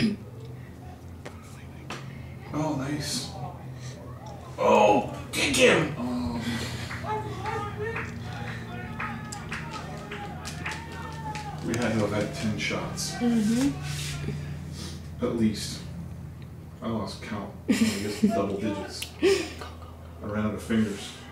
Oh, nice. Oh, kick him! Oh. We had to have had 10 shots. At least. I lost count. I guess double digits. I ran out of fingers.